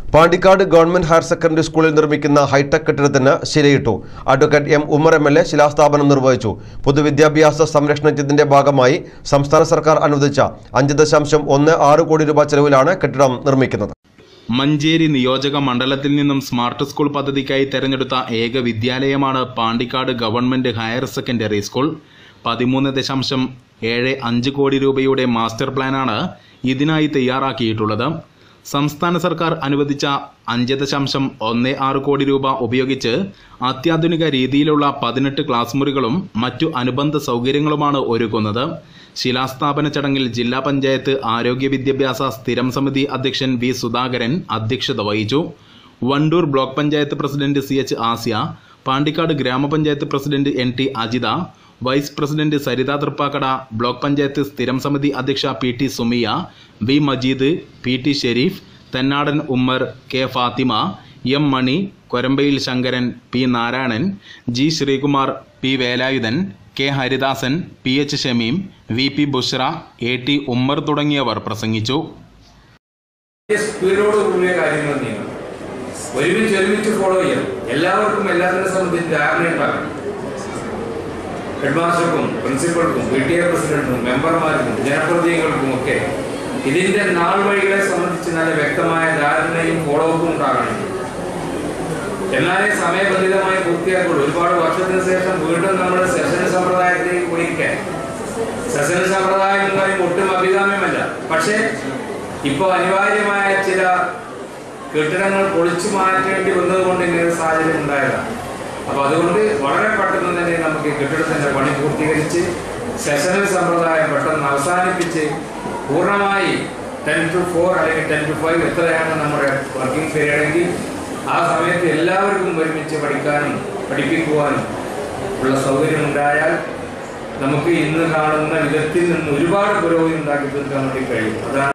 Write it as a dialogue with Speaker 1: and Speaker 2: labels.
Speaker 1: Pandikkad government higher secondary സ്കൂളിൽ നിർമ്മിക്കുന്ന hightech കെട്ടിടത്തിന് ശിലയിട്ടു. അഡ്വക്കേറ്റ് എം ഉമ്മർ MLA ശിലാസ്ഥാപനം നിർവഹിച്ചു. പൊതുവിദ്യാഭ്യാസ സംരക്ഷണത്തിന്റെ ഭാഗമായി സംസ്ഥാന സർക്കാർ അനുവദിച്ച 5.16 കോടി രൂപ ചെലവിലാണ് കെട്ടിടം നിർമ്മിക്കുന്നത്.
Speaker 2: മഞ്ചേരി നിയോജക മണ്ഡലത്തിൽ നിന്നും സ്മാർട്ട് സ്കൂൾ പദ്ധതിക്കായി തെരഞ്ഞെടുത്ത ഏക വിദ്യാലയമാണ് Pandikkad government higher secondary school. 13.75 കോടി രൂപയുടെ മാസ്റ്റർ പ്ലാനാണ് ഇതിനായി തയ്യാറാക്കിയിട്ടുള്ളത്. സംസ്ഥാന സർക്കാർ അനുവദിച്ച 5.16 കോടി രൂപ ഉപയോഗിച്ച് അത്യാധുനിക രീതിയിലുള്ള 18 ക്ലാസ് മുറികളും മറ്റു അനുബന്ധ സൗകര്യങ്ങളുമാണ് ഒരുക്കുന്നത്. ശിലാസ്ഥാപന ചടങ്ങിൽ ജില്ലാ പഞ്ചായത്ത് ആരോഗ്യ വിദ്യാഭ്യാസ സ്ഥിരം സമിതി അധ്യക്ഷൻ വി സുധാകരൻ അധ്യക്ഷത വഹിച്ചു. Wandoor block panchayat president CH Asiya, Pandikkad ഗ്രാമപഞ്ചായത്ത് president NT Ajitha, vice president Saritha Thrippakkada, block panchayat സ്ഥിരം സമിതി അധ്യക്ഷ PT Sumiya, V Majeed, PT Sharif, Thennadan Ummer, K Fathima, M money, Korambayil Sankaran, P Narayanan, G Sreekumar, P Velayudhan, K Haridasan, PH Shameem, VP Bushra, AT Ummer തുടങ്ങിയവർ പ്രസംഗിച്ചു.
Speaker 3: ഹെഡ്മാസ്റ്റർക്കും പ്രിൻസിപ്പൽക്കും PTA പ്രസിഡന്റിനും മെമ്പർമാർക്കും ജനപ്രതിനിധികൾക്കും ഒക്കെ ഇതിന്റെ നാൾ വഴികളെ സംബന്ധിച്ച് നല്ല വ്യക്തമായ ധാരണയും ഫോളോഅപ്പും ഉണ്ടാകണം. എന്നാലേ സമയബന്ധിതമായി പൂർത്തിയാക്കുള്ളൂ. ഒരുപാട് വർഷത്തിന് ശേഷം വീണ്ടും നമ്മൾ സെഷൻ സമ്പ്രദായത്തിലേക്ക് പോയിരിക്കാൻ. സെഷൻ സമ്പ്രദായം എന്ന് പറയുമ്പോൾ ഒട്ടും അഭികാമ്യമല്ല. പക്ഷേ ഇപ്പോൾ അനിവാര്യമായ ചില കെട്ടിടങ്ങൾ പൊളിച്ചു മാറ്റേണ്ടി വന്നതുകൊണ്ട് ഇങ്ങനെ സാഹചര്യം ഉണ്ടായതാണ്. അപ്പോൾ അതുകൊണ്ട് വളരെ പെട്ടെന്ന് തന്നെ നമുക്ക് കെട്ടിടത്തിൻ്റെ പണി പൂർത്തീകരിച്ച് സെഷനൽ സമ്പ്രദായം പെട്ടെന്ന് അവസാനിപ്പിച്ച് പൂർണ്ണമായി 10 to 4 അല്ലെങ്കിൽ 10 to 5 എത്രയാണ് നമ്മുടെ വർക്കിംഗ് പീരീഡെങ്കിൽ ആ സമയത്ത് എല്ലാവർക്കും ഒരുമിച്ച് പഠിക്കാനും പഠിപ്പിക്കുവാനും ഉള്ള സൗകര്യം ഉണ്ടായാൽ നമുക്ക് ഇന്ന് കാണുന്ന വിധത്തിൽ നിന്ന് ഒരുപാട് പുരോഗതി ഉണ്ടാക്കി തീർക്കാൻ വേണ്ടി കഴിയും. അതാണ്